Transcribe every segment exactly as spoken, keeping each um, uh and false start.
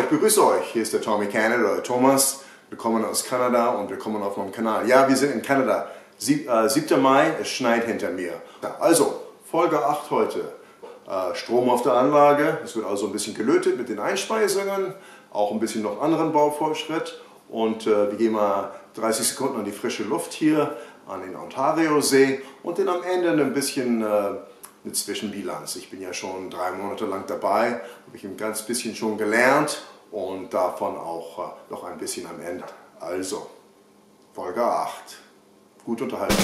ich begrüße euch. Hier ist der Tommy Canada oder Thomas. Willkommen aus Kanada und willkommen auf meinem Kanal. Ja, wir sind in Kanada. Sieb, äh, siebter Mai, es schneit hinter mir. Also, Folge acht heute. Äh, Strom auf der Anlage. Es wird also ein bisschen gelötet mit den Einspeisungen. Auch ein bisschen noch anderen Baufortschritt. Und äh, wir gehen mal dreißig Sekunden an die frische Luft hier, an den Ontario-See. Und dann am Ende ein bisschen äh, eine Zwischenbilanz. Ich bin ja schon drei Monate lang dabei, habe ich ein ganz bisschen schon gelernt und davon auch äh, noch ein bisschen am Ende. Also, Folge acht. Gut unterhalten.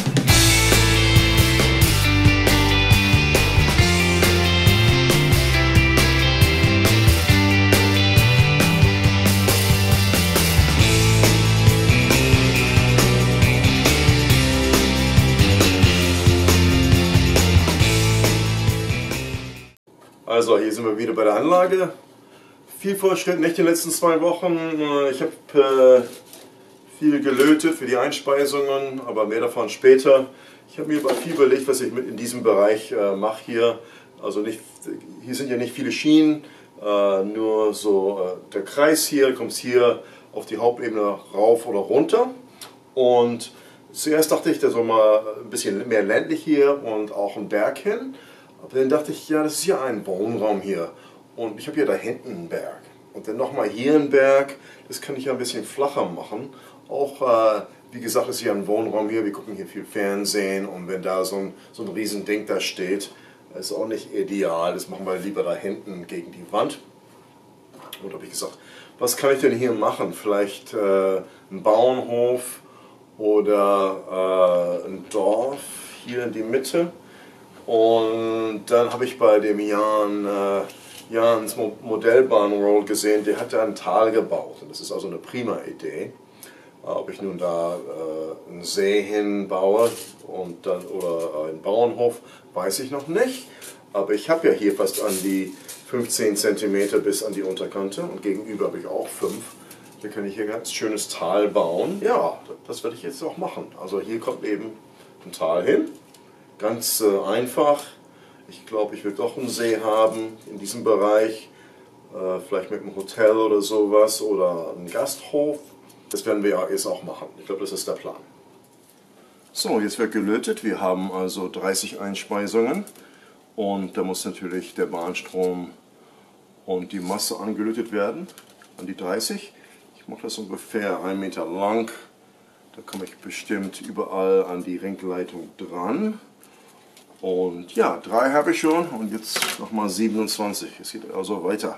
Also hier sind wir wieder bei der Anlage. Viel Fortschritt, nicht in den letzten zwei Wochen. Ich habe äh, viel gelötet für die Einspeisungen, aber mehr davon später. Ich habe mir viel überlegt, was ich mit in diesem Bereich äh, mache hier. Also nicht, hier sind ja nicht viele Schienen, äh, nur so äh, der Kreis hier, kommt hier auf die Hauptebene rauf oder runter. Und zuerst dachte ich, da soll mal ein bisschen mehr ländlich hier und auch ein Berg hin. Aber dann dachte ich, ja, das ist ja ein Wohnraum hier und ich habe ja da hinten einen Berg und dann nochmal hier einen Berg, das kann ich ja ein bisschen flacher machen. Auch, äh, wie gesagt, ist hier ein Wohnraum hier, wir gucken hier viel Fernsehen und wenn da so ein, so ein riesen Ding da steht, ist auch nicht ideal, das machen wir lieber da hinten gegen die Wand. Und habe ich gesagt, was kann ich denn hier machen? Vielleicht äh, ein Bauernhof oder äh, ein Dorf hier in die Mitte. Und dann habe ich bei dem Jan, äh, Jans Modellbahnroll gesehen, der hat da ein Tal gebaut. Und das ist also eine prima Idee. Äh, ob ich nun da äh, einen See hinbaue und dann, oder einen Bauernhof, weiß ich noch nicht. Aber ich habe ja hier fast an die fünfzehn Zentimeter bis an die Unterkante und gegenüber habe ich auch fünf. Da kann ich hier ein ganz schönes Tal bauen. Ja, das werde ich jetzt auch machen. Also hier kommt eben ein Tal hin. Ganz äh, einfach. Ich glaube, ich will doch einen See haben in diesem Bereich. Äh, vielleicht mit einem Hotel oder sowas oder einem Gasthof. Das werden wir ja jetzt auch machen. Ich glaube, das ist der Plan. So, jetzt wird gelötet. Wir haben also dreißig Einspeisungen. Und da muss natürlich der Bahnstrom und die Masse angelötet werden. An die dreißig. Ich mache das ungefähr einen Meter lang. Da komme ich bestimmt überall an die Ringleitung dran. Und ja, drei habe ich schon und jetzt nochmal siebenundzwanzig. Es geht also weiter.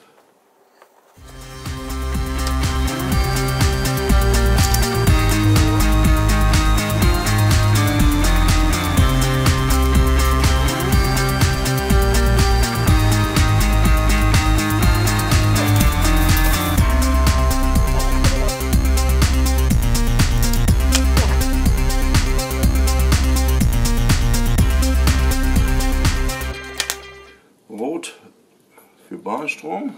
Rot für Bahnstrom.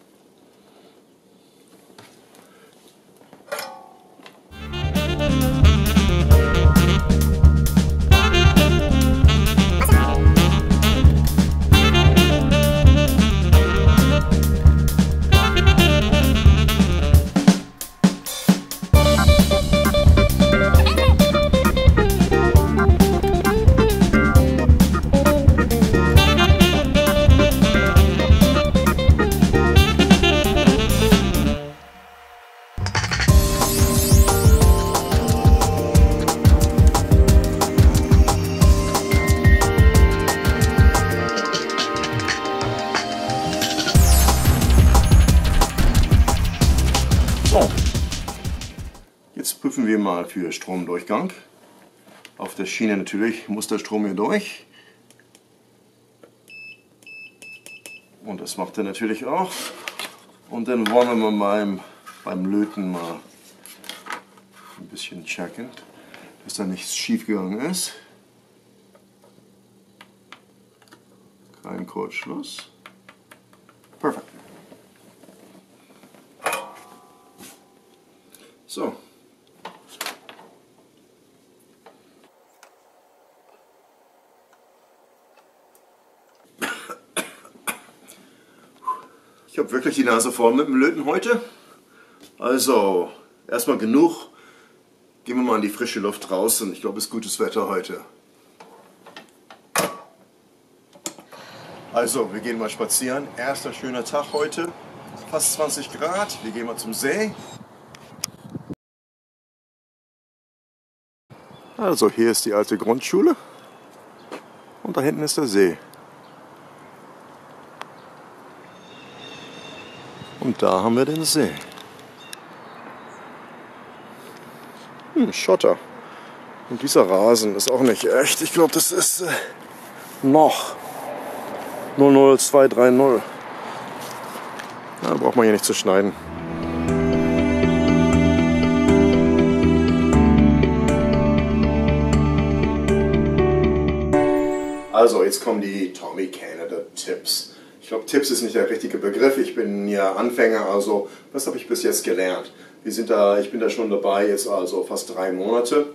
Jetzt prüfen wir mal für Stromdurchgang. Auf der Schiene natürlich muss der Strom hier durch. Und das macht er natürlich auch. Und dann wollen wir mal beim, beim Löten mal ein bisschen checken, dass da nichts schief gegangen ist. Kein Kurzschluss. Perfekt. So. Ich habe wirklich die Nase voll mit dem Löten heute. Also, erstmal genug. Gehen wir mal in die frische Luft draußen. Ich glaube, es ist gutes Wetter heute. Also, wir gehen mal spazieren. Erster schöner Tag heute. Fast zwanzig Grad. Wir gehen mal zum See. Also, hier ist die alte Grundschule. Und da hinten ist der See. Und da haben wir den See. Hm, Schotter. Und dieser Rasen ist auch nicht echt. Ich glaube, das ist äh, noch null null zwei drei null. Da braucht man hier nicht zu schneiden. Also, jetzt kommen die Tommy Canada Tipps. Ich glaube, Tipps ist nicht der richtige Begriff. Ich bin ja Anfänger, also was habe ich bis jetzt gelernt? Wir sind da, ich bin da schon dabei, jetzt also fast drei Monate.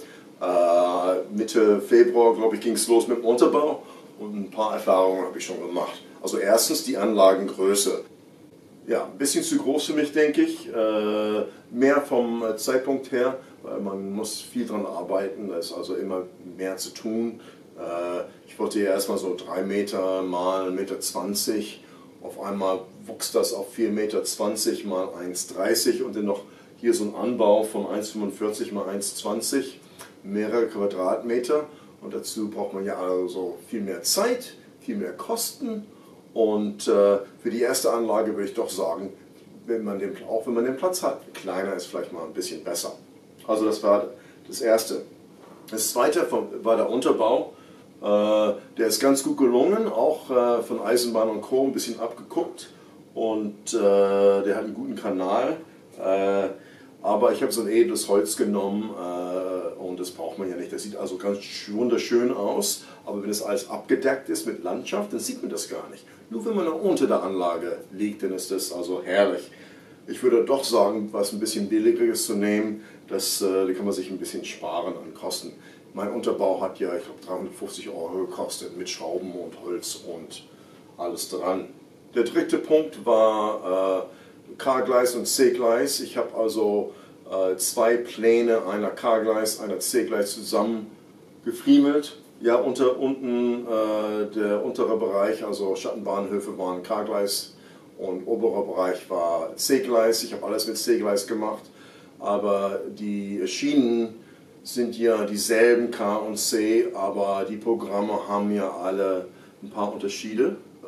Äh, Mitte Februar, glaube ich, ging es los mit dem Unterbau und ein paar Erfahrungen habe ich schon gemacht. Also erstens die Anlagengröße. Ja, ein bisschen zu groß für mich, denke ich. Äh, mehr vom Zeitpunkt her, weil man muss viel dran arbeiten, da ist also immer mehr zu tun. Äh, ich wollte hier erstmal so drei Meter mal eins Meter zwanzig. Auf einmal wuchs das auf vier Meter zwanzig mal eins dreißig und dann noch hier so ein Anbau von eins fünfundvierzig mal eins zwanzig, mehrere Quadratmeter. Und dazu braucht man ja also viel mehr Zeit, viel mehr Kosten. Und äh, für die erste Anlage würde ich doch sagen, wenn man den, auch wenn man den Platz hat, kleiner ist vielleicht mal ein bisschen besser. Also das war das Erste. Das Zweite war der Unterbau. Äh, der ist ganz gut gelungen, auch äh, von Eisenbahn und Co. ein bisschen abgeguckt. Und äh, der hat einen guten Kanal. Äh, aber ich habe so ein edles Holz genommen äh, und das braucht man ja nicht. Das sieht also ganz wunderschön aus. Aber wenn es alles abgedeckt ist mit Landschaft, dann sieht man das gar nicht. Nur wenn man unter der Anlage liegt, dann ist das also herrlich. Ich würde doch sagen, was ein bisschen billigeres zu nehmen, das, äh, da kann man sich ein bisschen sparen an Kosten. Mein Unterbau hat ja, ich glaube, dreihundertfünfzig Euro gekostet mit Schrauben und Holz und alles dran. Der dritte Punkt war äh, K-Gleis und C-Gleis. Ich habe also äh, zwei Pläne, einer K-Gleis, einer C-Gleis zusammen gefriemelt. Ja, unter, unten äh, der untere Bereich, also Schattenbahnhöfe waren K-Gleis und oberer Bereich war C-Gleis. Ich habe alles mit C-Gleis gemacht, aber die Schienen sind ja dieselben K und C, aber die Programme haben ja alle ein paar Unterschiede, äh,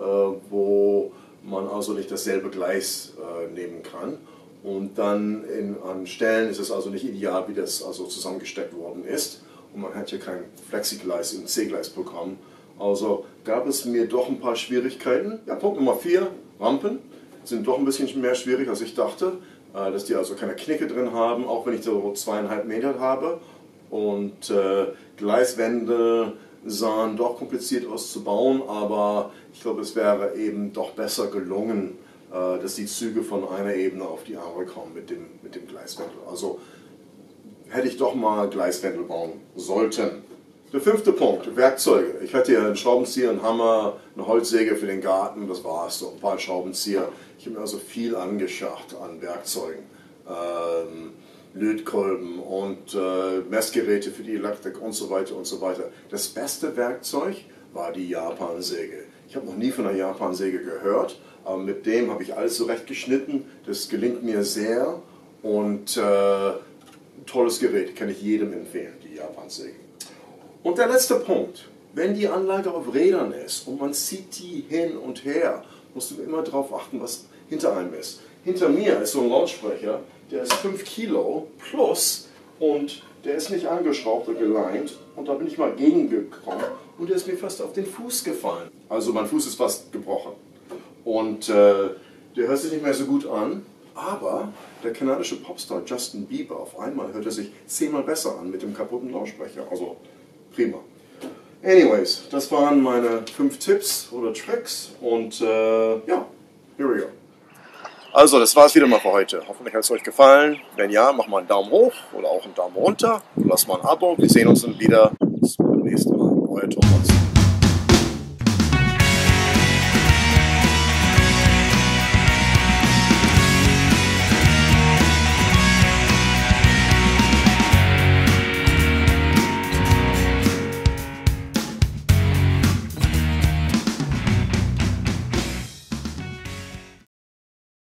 wo man also nicht dasselbe Gleis äh, nehmen kann. Und dann in, an Stellen ist es also nicht ideal, wie das also zusammengesteckt worden ist. Und man hat ja kein Flexigleis im C-Gleis-Programm. Also gab es mir doch ein paar Schwierigkeiten. Ja, Punkt Nummer vier, Rampen sind doch ein bisschen mehr schwierig, als ich dachte. Äh, dass die also keine Knicke drin haben, auch wenn ich so zweieinhalb Meter habe. Und äh, Gleiswände sahen doch kompliziert aus zu bauen, aber ich glaube, es wäre eben doch besser gelungen, äh, dass die Züge von einer Ebene auf die andere kommen mit dem, mit dem Gleiswendel. Also hätte ich doch mal Gleiswendel bauen sollten. Der fünfte Punkt, Werkzeuge. Ich hatte ja einen Schraubenzieher, einen Hammer, eine Holzsäge für den Garten, das war es, so ein paar Schraubenzieher. Ich habe mir also viel angeschafft an Werkzeugen. Ähm, Lötkolben und äh, Messgeräte für die Elektrik und so weiter und so weiter. Das beste Werkzeug war die Japansäge. Ich habe noch nie von einer Japansäge gehört, aber mit dem habe ich alles zurechtgeschnitten. Das gelingt mir sehr und äh, tolles Gerät, kann ich jedem empfehlen, die Japansäge. Und der letzte Punkt, wenn die Anlage auf Rädern ist und man zieht die hin und her, musst du immer darauf achten, was hinter einem ist. Hinter mir ist so ein Lautsprecher, der ist fünf Kilo plus und der ist nicht angeschraubt oder geleint und da bin ich mal gegengekommen und der ist mir fast auf den Fuß gefallen. Also mein Fuß ist fast gebrochen und äh, der hört sich nicht mehr so gut an, aber der kanadische Popstar Justin Bieber, auf einmal hört er sich zehnmal besser an mit dem kaputten Lautsprecher, also prima. Anyways, das waren meine fünf Tipps oder Tricks und äh, ja, here we go. Also, das war es wieder mal für heute. Hoffentlich hat es euch gefallen. Wenn ja, macht mal einen Daumen hoch oder auch einen Daumen runter. Lasst mal ein Abo. Wir sehen uns dann wieder. Bis zum nächsten Mal. Euer Thomas.